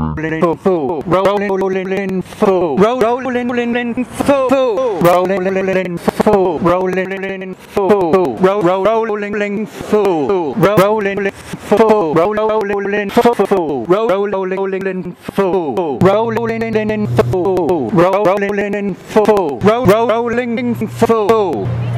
fool, Rollin, fool, Rollin, fool, Rollin, fool, Rollin, fool, Rollin, fool, Rollin, fool, Rollin, fool, Rollin, fool, Rollin, fool, Rollin, fool, Rolling fool.